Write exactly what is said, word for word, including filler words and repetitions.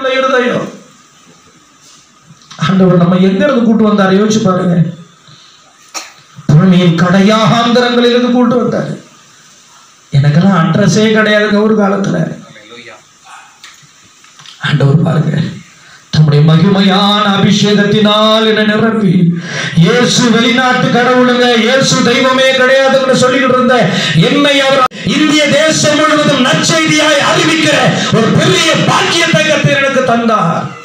உள்ள இருதயம். ஆண்டவர் நம்ம எங்க இருந்து கூட்டு வந்தார் யோசிச்சு பாருங்க. பூமியின் கடையாந்திரங்களில் இருந்து கூட்டு வந்தார். எனக்கெல்லாம் அட்ரஸே கிடையாதுங்க ஒரு காலத்துல. ஆண்டவர் பாருங்க தம்முடைய மகிமையான அபிஷேகத்தினால் என்ன நிரப்பி, இயேசு வெளிநாட்டு கடவுளுங்க, இயேசு தெய்வமே கிடையாதுன்னு சொல்லிட்டு இருந்த என்னை அவர் இந்திய தேசம் முழுவதும் நற்செய்தியாய் அறிவிக்கிற ஒரு பெரிய பாக்கியத்தை கர்த்தர் எனக்கு தந்தார்.